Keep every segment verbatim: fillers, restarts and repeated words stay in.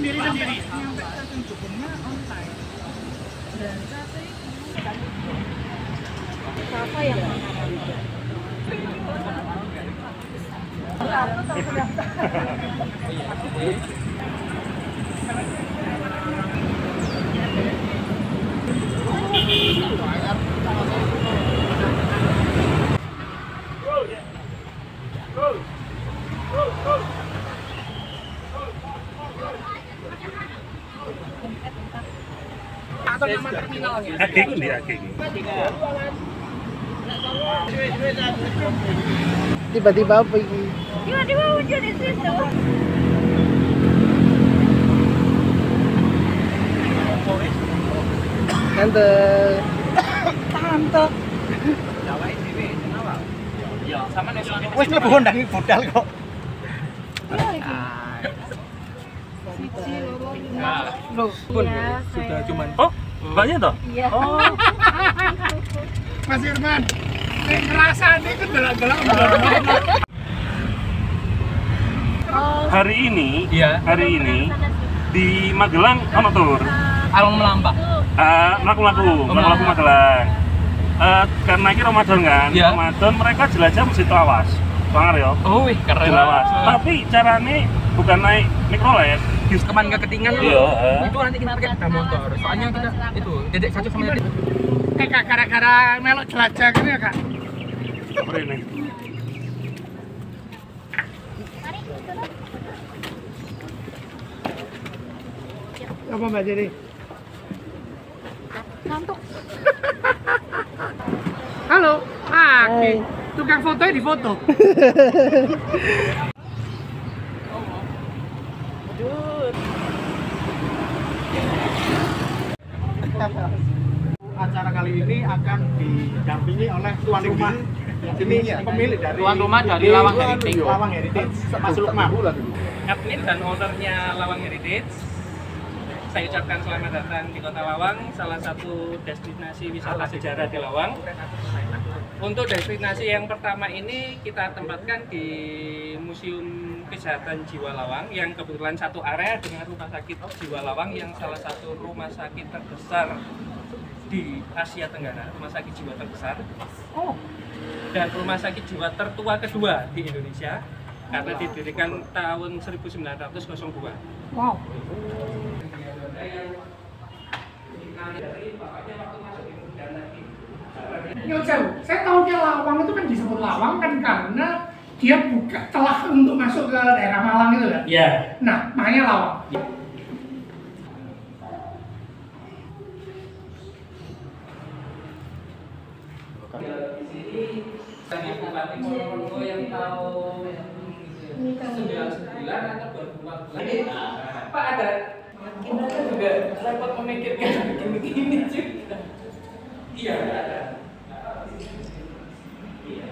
sendiri-sendiri. Apa yang Atau nama terminalnya? Ageng di Ageng. Tiba-tiba apa ini? tiba-tiba muncul di situ? Tante. Tante. Wes mlebu kondangi budal kok. Loh, Iya, sudah cuman Oh, mbaknya toh? Iya. Oh, Mas Irman, ini ngerasa nih kan gelak-gelak. Oh, hari ini, Iya. hari ini di Magelang ono tur. Alung Melambak. Eh, melaku-laku, melaku Magelang. Eh, karena ini Ramadan kan, Iya. Ramadan mereka jelajah Masjid Lawas. Bangar ya? Oh, wih, keren. Lawas. Tapi caranya bukan naik mikrolet. Keman ke ketingan Iya, eh. itu nanti kita pakai sepeda motor. Soalnya kita itu dedek satu sama dedek. Eh kak, gara-gara melok jelajah gitu ya kak? Apa ini? Apa mbak Jadi? ngantuk. Halo, ah, Hai. tukang fotonya di foto. Acara kali ini akan didampingi oleh tuan rumah. Ini pemilik dari Tuan rumah dari Lawang Heritage. Lawang Heritage, Mas Lukman. Admin dan ownernya Lawang Heritage. Saya ucapkan selamat datang di Kota Lawang, salah satu destinasi wisata sejarah di Lawang. Untuk destinasi yang pertama ini kita tempatkan di Museum Kesehatan Jiwa Lawang yang kebetulan satu area dengan Rumah Sakit Jiwa Lawang yang salah satu rumah sakit terbesar di Asia Tenggara, rumah sakit jiwa terbesar. Oh. Dan rumah sakit jiwa tertua kedua di Indonesia karena didirikan tahun seribu sembilan ratus dua. Wow. Ya jauh. Saya tahu dia Lawang itu kan disebut Lawang kan karena dia buka celah untuk masuk ke daerah Malang itu kan. Iya. Nah, makanya Lawang. Di sini saya Bupati Purwokerto yang tahun sembilan puluh sembilan atau dua ribu empat belas. Pak ada kita juga repot memikirkan begini-begini juga. Iya, ada. Iya.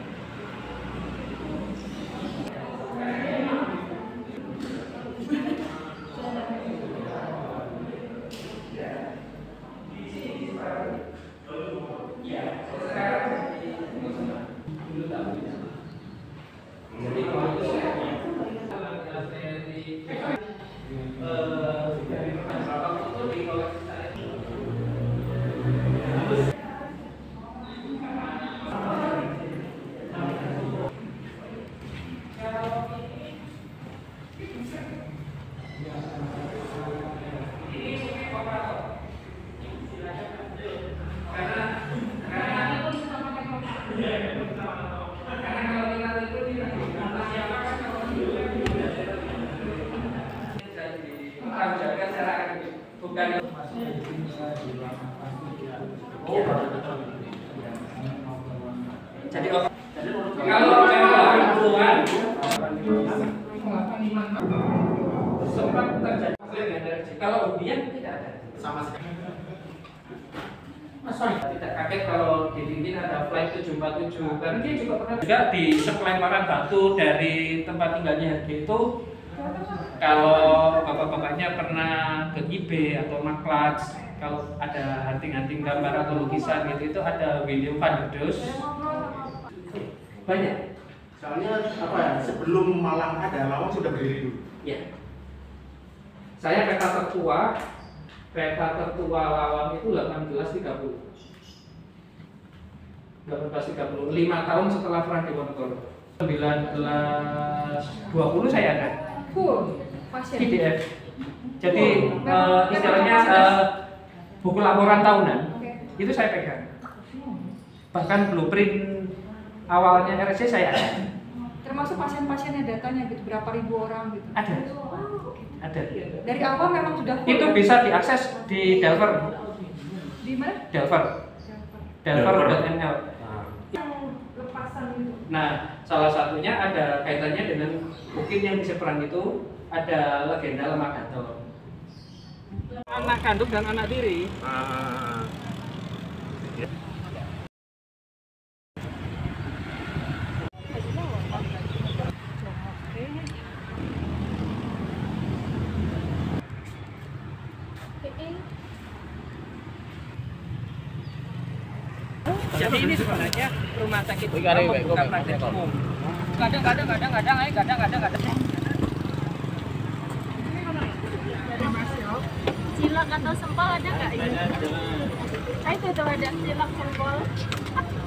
Jadi kalau saya keluar sempat terjadi energi. Kalau ubian tidak ada. Sama sekali. Mas sorry, tidak kaget kalau di LinkedIn ada flight tujuh empat tujuh karena dia juga pernah juga di sepelemparan batu dari tempat tinggalnya Hargi itu. Kalau bapak-bapaknya pernah ke I B atau Maklats, kalau ada hunting-hunting gambar atau lukisan gitu itu ada William van der Does. Banyak. Soalnya apa ya? Sebelum Malang ada, Lawang sudah berdiri dulu. Ya. Saya peta tertua, peta tertua Lawang itu delapan belas tiga puluh. delapan belas tiga puluh, lima tahun setelah Perang Diponegoro. sembilan belas dua puluh saya ada. Full pasien. P D F. Jadi eh, istilahnya eh, buku laporan tahunan itu saya pegang. Bahkan blueprint awalnya R S C saya ada. Termasuk pasien-pasiennya datanya gitu, berapa ribu orang gitu. Ada. Ada. Dari awal memang sudah full. Itu ya? bisa diakses di Delver. Di mana? Delver. Delver dot n l. Lepasan itu. Nah, salah satunya ada kaitannya dengan mungkin yang diseberang itu ada legenda Lemah Gantor. Anak kandung dan anak tiri. Ah. Ya. Jadi ini sebenarnya rumah sakit bukan praktek umum. Kadang kadang kadang kadang ayo kadang kadang kadang. Cilak atau sempol ada nggak ini? Saya itu tuh ada cilak sempol.